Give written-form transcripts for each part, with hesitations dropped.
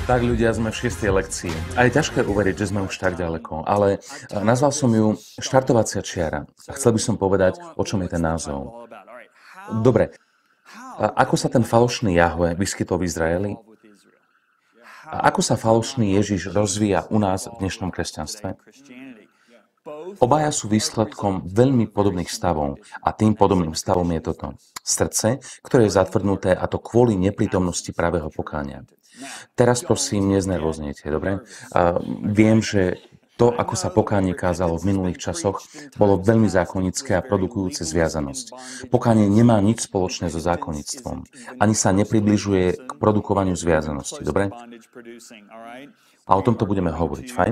Tak ľudia, sme v 6. lekcii. A je ťažké uveriť, že sme už tak ďaleko, ale nazval som ju štartovacia čiara. A chcel by som povedať, o čom je ten názov. Dobre, ako sa ten falošný Jahve vyskytol v Izraeli? A ako sa falošný Ježiš rozvíja u nás v dnešnom kresťanstve? Obaja sú výsledkom veľmi podobných stavov a tým podobným stavom je toto. Srdce, ktoré je zatvrdnuté, a to kvôli neprítomnosti pravého pokánia. Teraz prosím, neznervoznejte, dobre? Viem, že to, ako sa pokánie kázalo v minulých časoch, bolo veľmi zákonické a produkujúce zviazanosť. Pokánie nemá nič spoločné so zákonníctvom. Ani sa nepribližuje k produkovaniu zviazanosti, dobre? A o tomto budeme hovoriť, fajn?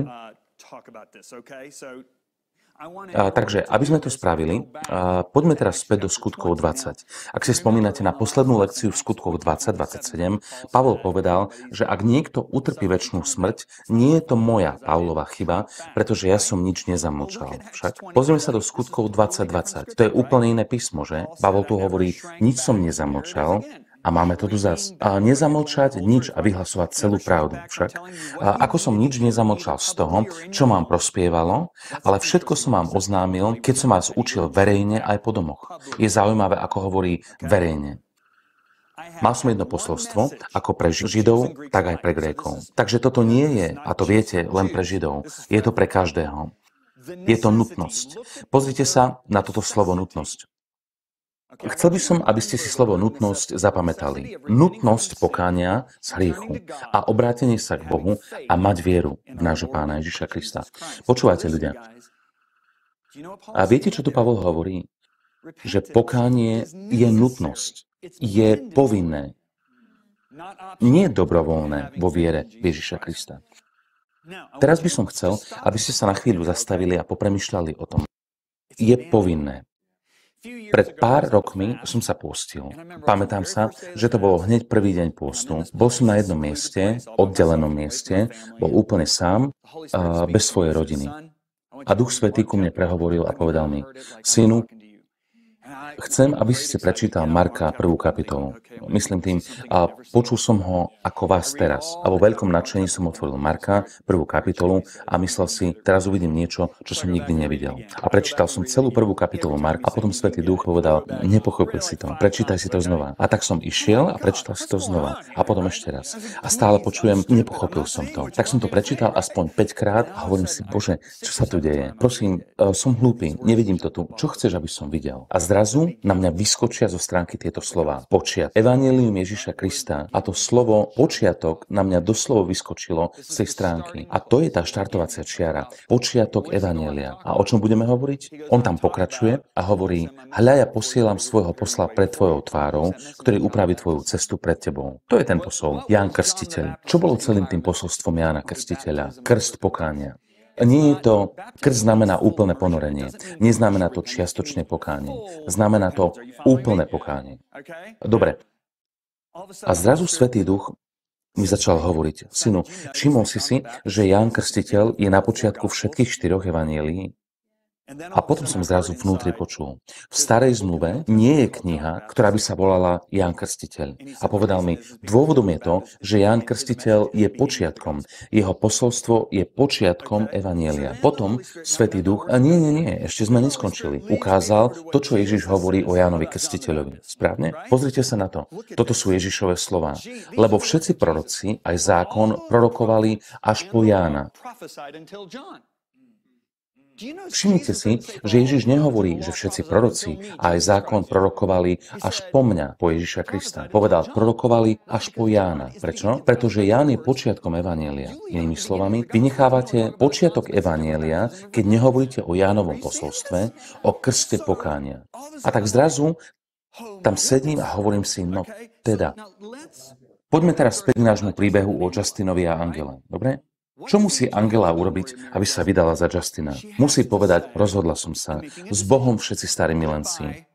Takže, aby sme to spravili, poďme teraz späť do skutkov 20. Ak si spomínate na poslednú lekciu v skutkoch 20-27, Pavol povedal, že ak niekto utrpí večnú smrť, nie je to moja Pavlova chyba, pretože ja som nič nezamlčal. Však pozrieme sa do skutkov 20-20. To je úplne iné písmo, že? Pavol tu hovorí, nič som nezamlčal. A máme to tu zas. A nezamlčať nič a vyhlasovať celú pravdu však. A ako som nič nezamlčal z toho, čo vám prospievalo, ale všetko som vám oznámil, keď som vás učil verejne aj po domoch. Je zaujímavé, ako hovorí verejne. Mal som jedno posolstvo, ako pre Židov, tak aj pre Grékov. Takže toto nie je, a to viete, len pre Židov. Je to pre každého. Je to nutnosť. Pozrite sa na toto slovo nutnosť. Chcel by som, aby ste si slovo nutnosť zapamätali. Nutnosť pokánia z hriechu a obrátenie sa k Bohu a mať vieru v nášho Pána Ježiša Krista. Počúvajte, ľudia. A viete, čo tu Pavol hovorí? Že pokánie je nutnosť. Je povinné. Nie dobrovoľné vo viere v Ježiša Krista. Teraz by som chcel, aby ste sa na chvíľu zastavili a popremýšľali o tom. Je povinné. Pred pár rokmi som sa pôstil. Pamätám sa, že to bolo hneď prvý deň pôstu. Bol som na jednom mieste, oddelenom mieste, bol úplne sám, bez svojej rodiny. A Duch Svätý ku mne prehovoril a povedal mi, synu, chcem, aby si prečítal Marka 1. kapitolu. Myslím tým, a počul som ho ako vás teraz. A vo veľkom nadšení som otvoril Marka 1. kapitolu a myslel si, teraz uvidím niečo, čo som nikdy nevidel. A prečítal som celú 1. kapitolu Marka a potom Svätý Duch povedal, nepochopil si to, prečítaj si to znova. A tak som išiel a prečítal si to znova. A potom ešte raz. A stále počujem, nepochopil som to. Tak som to prečítal aspoň 5 krát a hovorím si, Bože, čo sa tu deje? Prosím, som hlúpy, nevidím to tu. Čo chceš, aby som videl? A zrazu na mňa vyskočia zo stránky tieto slová. Počiatok. Evanjelium Ježiša Krista. A to slovo počiatok na mňa doslovo vyskočilo z tej stránky. A to je tá štartovacia čiara. Počiatok evanjelia. A o čom budeme hovoriť? On tam pokračuje a hovorí, hľa, ja posielam svojho posla pred tvojou tvárou, ktorý upraví tvoju cestu pred tebou. To je ten posol. Ján Krstiteľ. Čo bolo celým tým posolstvom Jána Krstiteľa? Krst pokánia. Nie je to, krst znamená úplné ponorenie. Neznamená to čiastočné pokánie. Znamená to úplné pokánie. Dobre. A zrazu Svätý Duch mi začal hovoriť. Synu, všimol si, že Ján Krstiteľ je na počiatku všetkých 4 evanjelií? A potom som zrazu vnútri počul. V starej zmluve nie je kniha, ktorá by sa volala Ján Krstiteľ. A povedal mi, dôvodom je to, že Ján Krstiteľ je počiatkom. Jeho posolstvo je počiatkom evanjelia. Potom Svätý Duch, a nie, ešte sme neskončili. Ukázal to, čo Ježiš hovorí o Jánovi Krstiteľovi. Správne? Pozrite sa na to. Toto sú Ježišove slová. Lebo všetci proroci, aj zákon, prorokovali až po Jána. Všimnite si, že Ježiš nehovorí, že všetci proroci a aj zákon prorokovali až po mňa, po Ježiša Krista. Povedal, prorokovali až po Jána. Prečo? Pretože Ján je počiatkom evanjelia. Inými slovami, vy nechávate počiatok evanjelia, keď nehovoríte o Jánovom posolstve, o krste pokánia. A tak zrazu tam sedím a hovorím si, no teda. Poďme teraz späť k nášmu príbehu o Justinovi a Angele. Dobre? Čo musí Angela urobiť, aby sa vydala za Justina? Musí povedať, rozhodla som sa. S Bohom všetci starí milenci.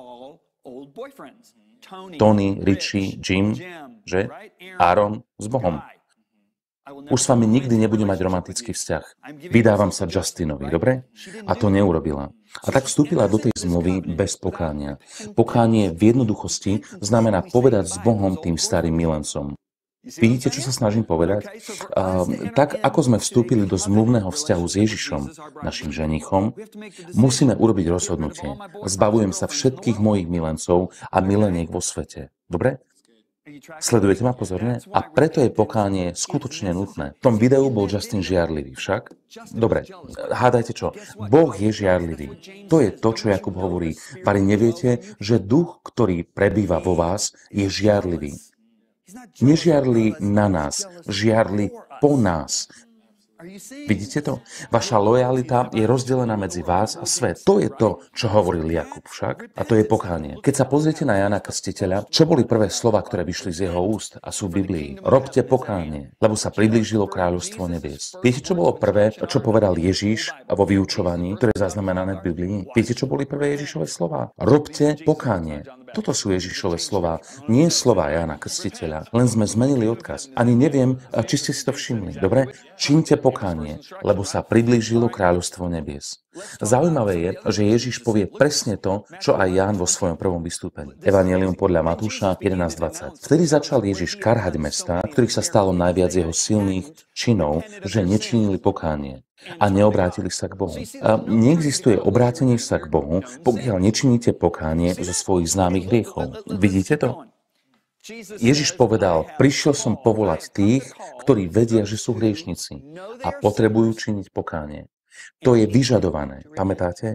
Tony, Richie, Jim, že? Aaron, s Bohom. Už s vami nikdy nebudem mať romantický vzťah. Vydávam sa Justinovi, dobre? A to neurobila. A tak vstúpila do tej zmluvy bez pokánia. Pokánie v jednoduchosti znamená povedať s Bohom tým starým milencom. Vidíte, čo sa snažím povedať? Tak, ako sme vstúpili do zmluvného vzťahu s Ježišom, našim ženichom, musíme urobiť rozhodnutie. Zbavujem sa všetkých mojich milencov a mileniek vo svete. Dobre? Sledujete ma pozorne? A preto je pokánie skutočne nutné. V tom videu bol Justin žiarlivý však. Dobre, hádajte čo? Boh je žiarlivý. To je to, čo Jakub hovorí. Vari neviete, že duch, ktorý prebýva vo vás, je žiarlivý. Nežiarli na nás, žiarli po nás. Vidíte to? Vaša lojalita je rozdelená medzi vás a svet. To je to, čo hovoril Jakub však. A to je pokánie. Keď sa pozriete na Jana Krstiteľa, čo boli prvé slova, ktoré vyšli z jeho úst a sú v Biblii? Robte pokánie, lebo sa priblížilo kráľovstvo nebies. Viete, čo bolo prvé, čo povedal Ježiš vo vyučovaní, ktoré je zaznamenané v Biblii? Viete, čo boli prvé Ježišove slova? Robte pokánie. Toto sú Ježišove slova, nie slova Jana Krstiteľa. Len sme zmenili odkaz. Ani neviem, či ste si to všimli. Dobre? Čínte pokánie, lebo sa priblížilo kráľovstvo nebies. Zaujímavé je, že Ježiš povie presne to, čo aj Ján vo svojom prvom vystúpení. Evanjelium podľa Matúša 11:20. Vtedy začal Ježiš karhať mestá, ktorých sa stalo najviac jeho silných činov, že nečinili pokánie a neobrátili sa k Bohu. Neexistuje obrátenie sa k Bohu, pokiaľ nečiníte pokánie zo svojich známych hriechov. Vidíte to? Ježiš povedal, prišiel som povolať tých, ktorí vedia, že sú hriešnici a potrebujú činiť pokánie. To je vyžadované. Pamätáte?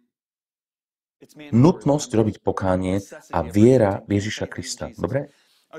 Nutnosť robiť pokánie a viera v Ježiša Krista. Dobre?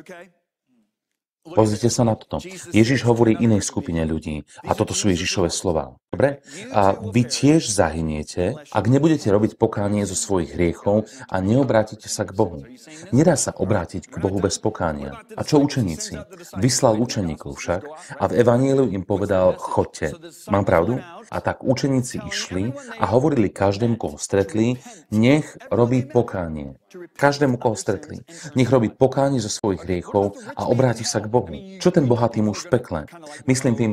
Pozrite sa na toto. Ježiš hovorí inej skupine ľudí a toto sú Ježišove slová. Dobre? A vy tiež zahyniete, ak nebudete robiť pokánie zo svojich hriechov a neobrátite sa k Bohu. Nedá sa obrátiť k Bohu bez pokánia. A čo učeníci? Vyslal učeníkov však a v evanjeliu im povedal, choďte. Mám pravdu? A tak učeníci išli a hovorili každému, koho stretli, nech robí pokánie. Každému, koho stretli. Nech robí pokánie zo svojich hriechov a obráti sa k Bohu. Čo ten bohatý muž v pekle? Myslím tým,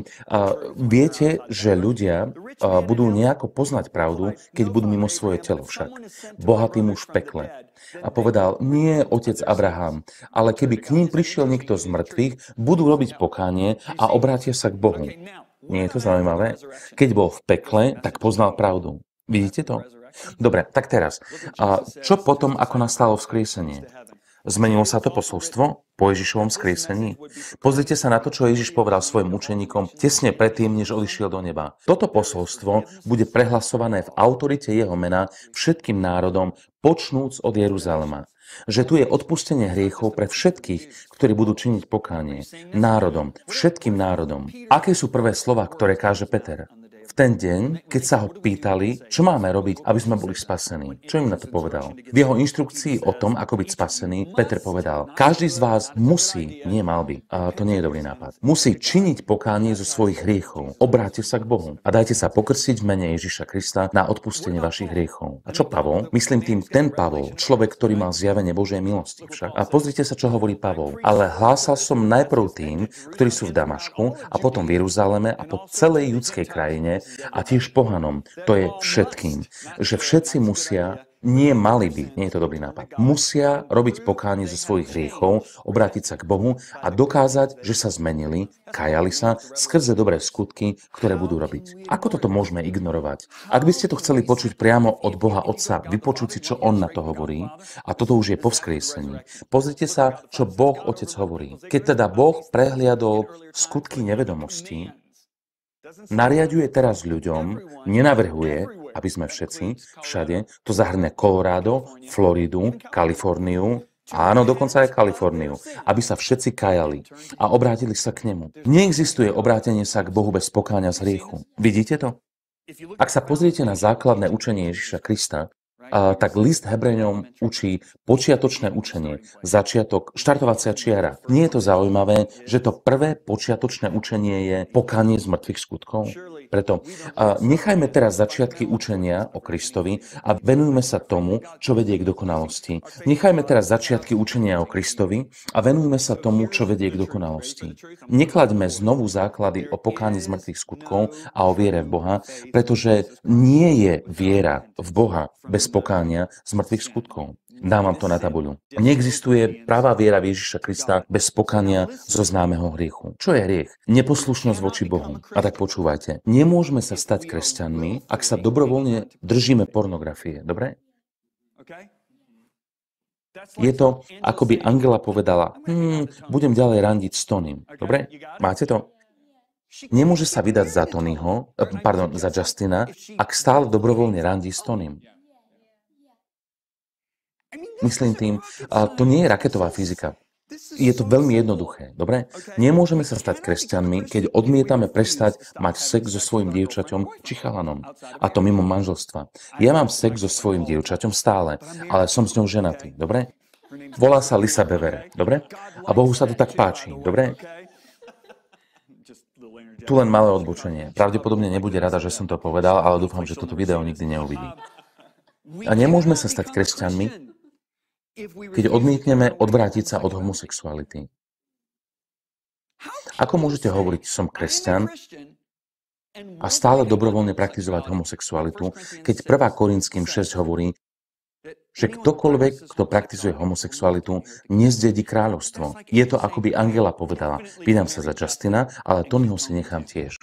viete, že ľudia budú nejako poznať pravdu, keď budú mimo svoje telo však. Bohatý muž v pekle. A povedal, nie otec Abraham, ale keby k ním prišiel niekto z mŕtvych, budú robiť pokánie a obrátia sa k Bohu. Nie je to zaujímavé? Keď bol v pekle, tak poznal pravdu. Vidíte to? Dobre, tak teraz. Čo potom, ako nastalo vzkriesenie? Zmenilo sa to posolstvo po Ježišovom vzkriesení? Pozrite sa na to, čo Ježiš povedal svojim učeníkom tesne predtým, než odišiel do neba. Toto posolstvo bude prehlasované v autorite jeho mena všetkým národom, počnúc od Jeruzalema. Že tu je odpustenie hriechov pre všetkých, ktorí budú činiť pokánie. Národom, všetkým národom. Aké sú prvé slova, ktoré káže Peter? V ten deň, keď sa ho pýtali, čo máme robiť, aby sme boli spasení. Čo im na to povedal? V jeho inštrukcii o tom, ako byť spasený, Peter povedal, každý z vás musí, nie mal by, a to nie je dobrý nápad, musí činiť pokánie zo svojich hriechov. Obráťte sa k Bohu a dajte sa pokrstiť v mene Ježiša Krista na odpustenie vašich hriechov. A čo Pavol? Myslím tým ten Pavol, človek, ktorý mal zjavenie Božej milosti však. A pozrite sa, čo hovorí Pavol. Ale hlásal som najprv tým, ktorí sú v Damašku a potom v Jeruzaleme a po celej judskej krajine a tiež pohanom, to je všetkým, že všetci musia, nie mali by, nie je to dobrý nápad, musia robiť pokánie zo svojich hriechov, obrátiť sa k Bohu a dokázať, že sa zmenili, kajali sa skrze dobré skutky, ktoré budú robiť. Ako toto môžeme ignorovať? Ak by ste to chceli počuť priamo od Boha Otca, vypočuť si, čo On na to hovorí, a toto už je po vzkriesení, pozrite sa, čo Boh Otec hovorí. Keď teda Boh prehliadol skutky nevedomosti, nariaďuje teraz ľuďom, nenavrhuje, aby sme všetci, všade, to zahrňa Colorado, Floridu, Kaliforniu, áno, dokonca aj Kaliforniu, aby sa všetci kajali a obrátili sa k nemu. Neexistuje obrátenie sa k Bohu bez pokáňa z hriechu. Vidíte to? Ak sa pozriete na základné učenie Ježiša Krista, tak list Hebrejom učí počiatočné učenie, začiatok, štartovacia čiara. Nie je to zaujímavé, že to prvé počiatočné učenie je pokánie z mŕtvych skutkov? Preto nechajme teraz začiatky učenia o Kristovi a venujme sa tomu, čo vedie k dokonalosti. Nechajme teraz začiatky učenia o Kristovi a venujme sa tomu, čo vedie k dokonalosti. Neklaďme znovu základy o pokáni z mŕtvych skutkov a o viere v Boha, pretože nie je viera v Boha bez pokánia z mŕtvych skutkov. Dávam to na tabuľu. Neexistuje pravá viera v Ježiša Krista bez pokania zo známeho hriechu. Čo je hriech? Neposlušnosť voči Bohu. A tak počúvajte. Nemôžeme sa stať kresťanmi, ak sa dobrovoľne držíme pornografie. Dobre? Je to, ako by Angela povedala, budem ďalej randiť s Tonym. Dobre? Máte to? Nemôže sa vydať za za Justina, ak stále dobrovoľne randí s Tonym. Myslím tým, to nie je raketová fyzika. Je to veľmi jednoduché, dobre? Nemôžeme sa stať kresťanmi, keď odmietame prestať mať sex so svojím dievčaťom či chalanom. A to mimo manželstva. Ja mám sex so svojím dievčaťom stále, ale som s ňou ženatý, dobre? Volá sa Lisa Bevere, dobre? A Bohu sa to tak páči, dobre? Tu len malé odbočenie. Pravdepodobne nebude rada, že som to povedal, ale dúfam, že toto video nikdy neuvidí. A nemôžeme sa stať kresťanmi, keď odmietneme odvrátiť sa od homosexuality. Ako môžete hovoriť, som kresťan a stále dobrovoľne praktizovať homosexualitu, keď 1. Korinským 6 hovorí, že ktokoľvek, kto praktizuje homosexualitu, nezdedí kráľovstvo. Je to, ako by Angela povedala, vydám sa za Justina, ale Tonyho si nechám tiež.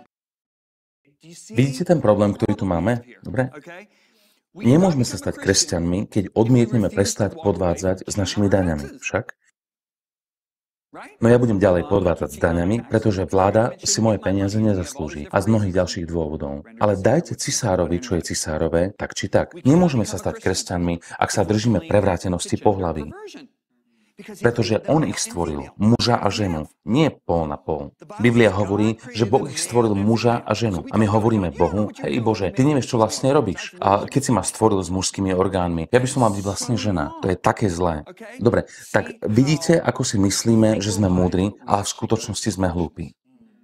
Vidíte ten problém, ktorý tu máme? Dobre? Nemôžeme sa stať kresťanmi, keď odmietneme prestať podvádzať s našimi daňami. Však? No ja budem ďalej podvádzať s daňami, pretože vláda si moje peniaze nezaslúži a z mnohých ďalších dôvodov. Ale dajte cisárovi, čo je cisárové, tak či tak. Nemôžeme sa stať kresťanmi, ak sa držíme prevrátenosti pohlaví. Pretože on ich stvoril, muža a ženu, nie pol na pol. Biblia hovorí, že Boh ich stvoril muža a ženu. A my hovoríme Bohu, hej Bože, ty nevieš, čo vlastne robíš. A keď si ma stvoril s mužskými orgánmi, ja by som mal byť vlastne žena. To je také zlé. Dobre, tak vidíte, ako si myslíme, že sme múdri, ale v skutočnosti sme hlúpi.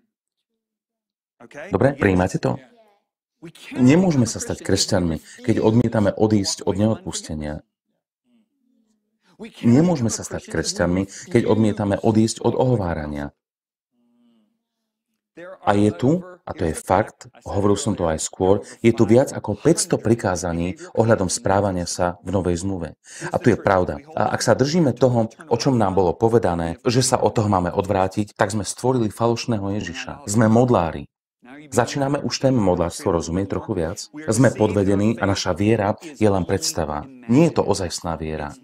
Dobre, prijímate to? Nemôžeme sa stať kresťanmi, keď odmietame odísť od neodpustenia. Nemôžeme sa stať kresťanmi, keď odmietame odísť od ohovárania. A je tu, a to je fakt, hovoril som to aj skôr, je tu viac ako 500 prikázaní ohľadom správania sa v Novej zmluve. A tu je pravda. A ak sa držíme toho, o čom nám bolo povedané, že sa od toho máme odvrátiť, tak sme stvorili falošného Ježiša. Sme modlári. Začíname už téme modlárstvo rozumieť trochu viac? Sme podvedení a naša viera je len predstava. Nie je to ozajstná viera.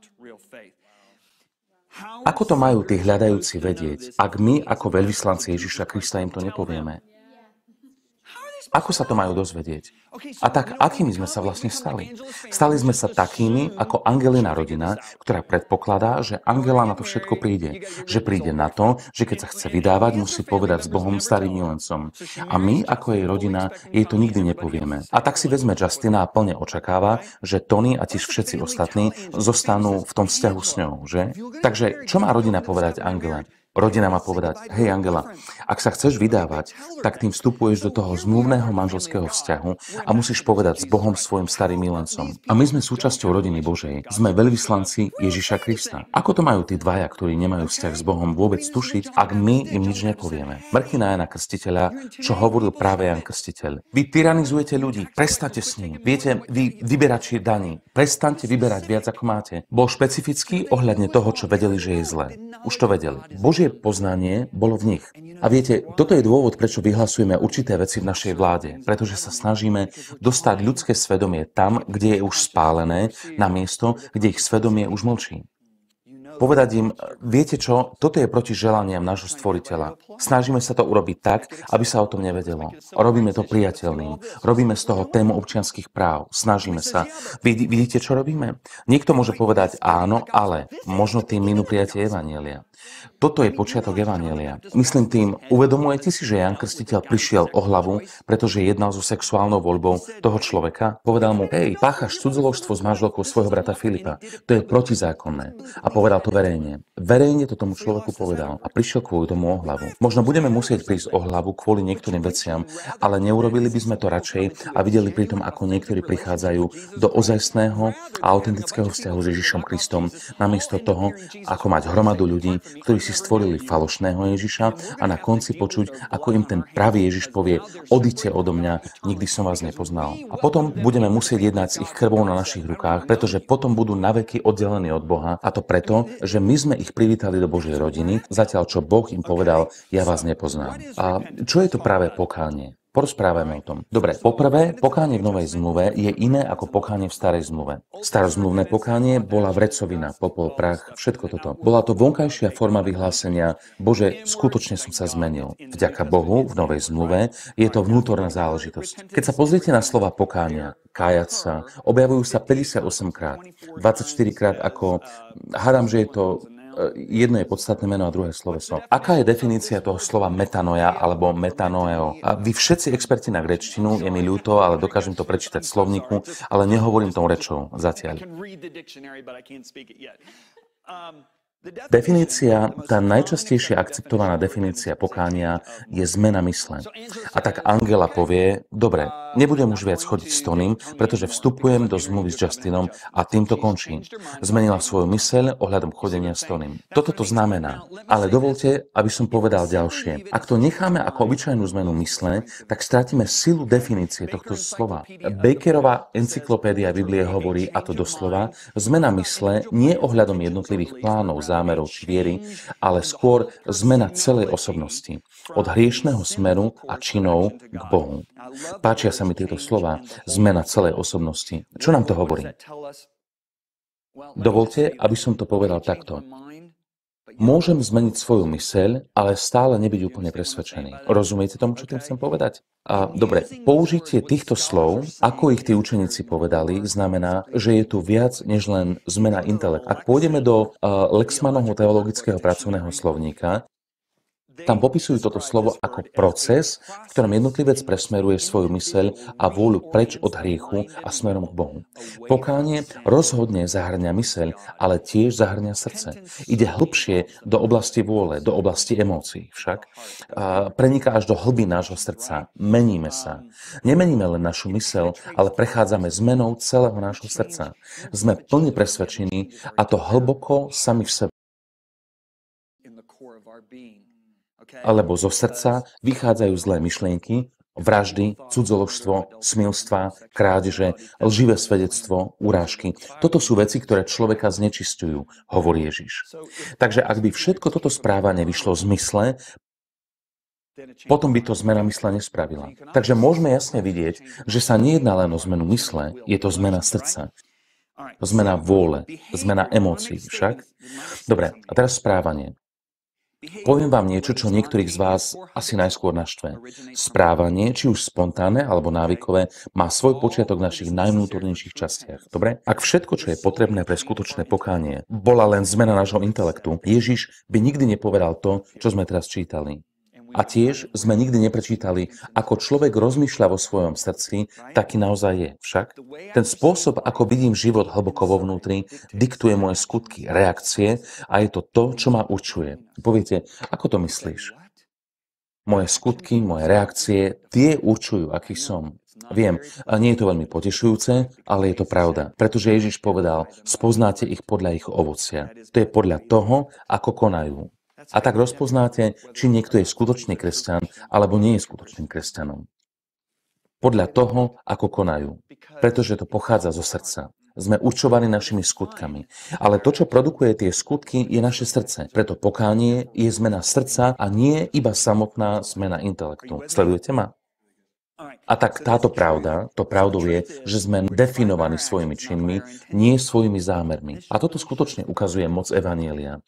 Ako to majú tí hľadajúci vedieť, ak my ako veľvyslanci Ježiša Krista im to nepovieme? Ako sa to majú dozvedieť? A tak, akými sme sa vlastne stali? Stali sme sa takými, ako Angelina rodina, ktorá predpokladá, že Angela na to všetko príde. Že príde na to, že keď sa chce vydávať, musí povedať s Bohom starým milencom. A my, ako jej rodina, jej to nikdy nepovieme. A tak si vezme Justina a plne očakáva, že Tony a tiež všetci ostatní zostanú v tom vzťahu s ňou, že? Takže, čo má rodina povedať Angele? Rodina má povedať, hej Angela, ak sa chceš vydávať, tak tým vstupuješ do toho zmluvného manželského vzťahu a musíš povedať s Bohom svojim starým milencom. A my sme súčasťou rodiny Božej. Sme veľvyslanci Ježiša Krista. Ako to majú tí dvaja, ktorí nemajú vzťah s Bohom, vôbec tušiť, ak my im nič nepovieme? Mrkni na Jana Krstiteľa, čo hovoril práve Jan Krstiteľ. Vy tyranizujete ľudí, prestaňte s ním. Viete, vy vyberači daní, prestaňte vyberať viac ako máte. Bol špecifický ohľadne toho, čo vedeli, že je zlé. Už to vedeli. Božie poznanie bolo v nich. A viete, toto je dôvod, prečo vyhlasujeme určité veci v našej vláde. Pretože sa snažíme dostať ľudské svedomie tam, kde je už spálené, na miesto, kde ich svedomie už mlčí. Povedať im, viete čo, toto je proti želaniam nášho stvoriteľa. Snažíme sa to urobiť tak, aby sa o tom nevedelo. Robíme to priateľným. Robíme z toho tému občianskych práv. Snažíme sa. Vidíte, čo robíme? Niekto môže povedať áno, ale možno tým minú prijatie evanjelia. Toto je počiatok evanjelia. Myslím tým, uvedomujete si, že Jan Krstiteľ prišiel o hlavu, pretože jednal so sexuálnou voľbou toho človeka? Povedal mu, hej, páchaš cudzoložstvo s manželkou svojho brata Filipa. To je protizákonné. A povedal to verejne. Verejne to tomu človeku povedal a prišiel kvôli tomu o hlavu. Možno budeme musieť prísť o hlavu kvôli niektorým veciam, ale neurobili by sme to radšej a videli pri tom, ako niektorí prichádzajú do ozajstného a autentického vzťahu s Ježišom Kristom, namiesto toho, ako mať hromadu ľudí, ktorí si stvorili falošného Ježiša a na konci počuť, ako im ten pravý Ježiš povie: odíďte odo mňa, nikdy som vás nepoznal. A potom budeme musieť jednať s ich krvou na našich rukách, pretože potom budú naveky oddelení od Boha, a to preto, že my sme ich privítali do Božej rodiny, zatiaľ čo Boh im povedal: ja vás nepoznám. A čo je to práve pokánie? Porozprávajme o tom. Dobre, poprvé, pokánie v Novej zmluve je iné ako pokánie v Starej zmluve. Starozmluvné pokánie bola vrecovina, popol, prach, všetko toto. Bola to vonkajšia forma vyhlásenia: Bože, skutočne som sa zmenil. Vďaka Bohu v Novej zmluve je to vnútorná záležitosť. Keď sa pozriete na slova pokánia, kájať sa, objavujú sa 58 krát, 24 krát ako, hádam, že je to jedno je podstatné meno a druhé sloveso. Aká je definícia toho slova metanoia alebo metanoeo? A vy všetci experti na gréčtinu, je mi ľúto, ale dokážem to prečítať v slovníku, ale nehovorím tou rečou zatiaľ. Definícia, tá najčastejšie akceptovaná definícia pokánia je zmena mysle. A tak Angela povie: dobre, nebudem už viac chodiť s Tonym, pretože vstupujem do zmluvy s Justinom a týmto končím. Zmenila svoju myseľ ohľadom chodenia s Tonym. Toto to znamená. Ale dovolte, aby som povedal ďalšie. Ak to necháme ako obyčajnú zmenu mysle, tak strátime silu definície tohto slova. Bakerová encyklopédia Biblie hovorí, a to doslova: zmena mysle nie ohľadom jednotlivých plánov, zámerov či viery, ale skôr zmena celej osobnosti. Od hriešného smeru a činov k Bohu. Páčia sa mi tieto slova: zmena celej osobnosti. Čo nám to hovorí? Dovolte, aby som to povedal takto. Môžem zmeniť svoju myseľ, ale stále nebyť úplne presvedčený. Rozumiete tomu, čo tým chcem povedať? A dobre, použitie týchto slov, ako ich tí učeníci povedali, znamená, že je tu viac než len zmena intelektu. Ak pôjdeme do Lexmanovho teologického pracovného slovníka, tam popisujú toto slovo ako proces, v ktorom jednotlivec presmeruje svoju myseľ a vôľu preč od hriechu a smerom k Bohu. Pokánie rozhodne zahŕňa myseľ, ale tiež zahŕňa srdce. Ide hlbšie do oblasti vôle, do oblasti emócií však. Preniká až do hlbín nášho srdca. Meníme sa. Nemeníme len našu myseľ, ale prechádzame zmenou celého nášho srdca. Sme plne presvedčení, a to hlboko sami v sebe. Alebo zo srdca vychádzajú zlé myšlienky, vraždy, cudzoložstvo, smilstva, krádeže, lživé svedectvo, urážky. Toto sú veci, ktoré človeka znečisťujú, hovorí Ježiš. Takže ak by všetko toto správanie vyšlo z mysle, potom by to zmena mysle nespravila. Takže môžeme jasne vidieť, že sa nejedná len o zmenu mysle, je to zmena srdca. Zmena vôle, zmena emócií však. Dobre, a teraz správanie. Poviem vám niečo, čo niektorých z vás asi najskôr naštve. Správanie, či už spontánne alebo návykové, má svoj počiatok v našich najvnútornejších častiach. Dobre? Ak všetko, čo je potrebné pre skutočné pokánie, bola len zmena nášho intelektu, Ježiš by nikdy nepovedal to, čo sme teraz čítali. A tiež sme nikdy neprečítali, ako človek rozmýšľa vo svojom srdci, taký naozaj je. Však ten spôsob, ako vidím život hlboko vo vnútri, diktuje moje skutky, reakcie, a je to to, čo ma určuje. Poviete, ako to myslíš? Moje skutky, moje reakcie, tie určujú, aký som. Viem, nie je to veľmi potešujúce, ale je to pravda. Pretože Ježiš povedal: spoznáte ich podľa ich ovocia. To je podľa toho, ako konajú. A tak rozpoznáte, či niekto je skutočný kresťan, alebo nie je skutočným kresťanom. Podľa toho, ako konajú. Pretože to pochádza zo srdca. Sme určovaní našimi skutkami. Ale to, čo produkuje tie skutky, je naše srdce. Preto pokánie je zmena srdca a nie iba samotná zmena intelektu. Sledujete ma? A tak táto pravda, to pravdou je, že sme definovaní svojimi činmi, nie svojimi zámermi. A toto skutočne ukazuje moc evanjelia.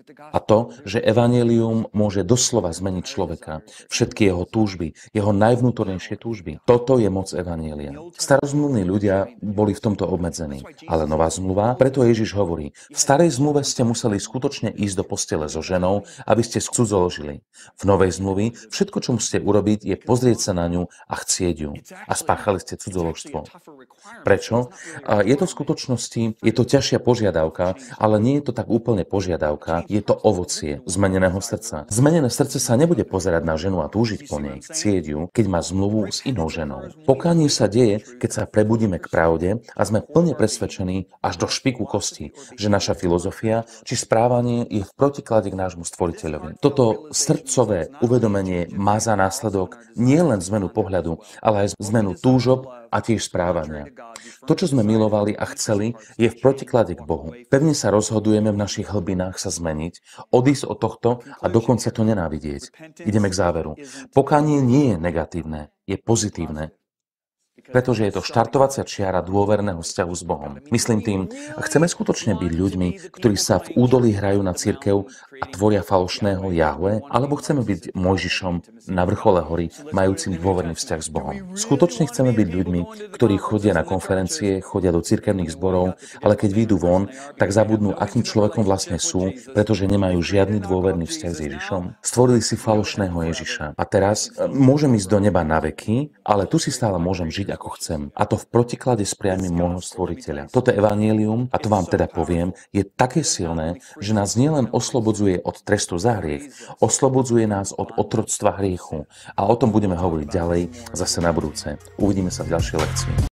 A to, že evanjelium môže doslova zmeniť človeka, všetky jeho túžby, jeho najvnútornejšie túžby. Toto je moc evanjelia. Starozmluvní ľudia boli v tomto obmedzení, ale nová zmluva, preto Ježiš hovorí, v starej zmluve ste museli skutočne ísť do postele so ženou, aby ste cudzoložili. V novej zmluvi všetko, čo musíte urobiť, je pozrieť sa na ňu a chcieť ju. A spáchali ste cudzoložstvo. Prečo? Je to v skutočnosti, je to ťažšia požiadavka, ale nie je to tak úplne požiadavka, je to ovocie zmeneného srdca. Zmenené srdce sa nebude pozerať na ženu a túžiť po nej, chcieť ju, keď má zmluvu s inou ženou. Pokánie sa deje, keď sa prebudíme k pravde a sme plne presvedčení až do špiku kosti, že naša filozofia či správanie je v protiklade k nášmu stvoriteľovi. Toto srdcové uvedomenie má za následok nielen zmenu pohľadu, ale aj zmenu túžob a tiež správania. To, čo sme milovali a chceli, je v protiklade k Bohu. Pevne sa rozhodujeme v našich hlbinách sa zmeniť, odísť od tohto a dokonca to nenávidieť. Ideme k záveru. Pokánie nie je negatívne, je pozitívne. Pretože je to štartovacia čiara dôverného vzťahu s Bohom. Myslím tým, chceme skutočne byť ľuďmi, ktorí sa v údolí hrajú na cirkev a tvoria falošného Jahve, alebo chceme byť Mojžišom na vrchole hory, majúcim dôverný vzťah s Bohom. Skutočne chceme byť ľuďmi, ktorí chodia na konferencie, chodia do cirkevných zborov, ale keď vyjdú von, tak zabudnú, akým človekom vlastne sú, pretože nemajú žiadny dôverný vzťah s Ježišom. Stvorili si falošného Ježiša. A teraz môžem ísť do neba na veky, ale tu si stále môžem žiť ako chcem. A to v protiklade s priamym môjho stvoriteľa. Toto evanjelium, a to vám teda poviem, je také silné, že nás nielen oslobodzuje od trestu za hriech, oslobodzuje nás od otroctva hriechu. A o tom budeme hovoriť ďalej zase na budúce. Uvidíme sa v ďalšej lekcii.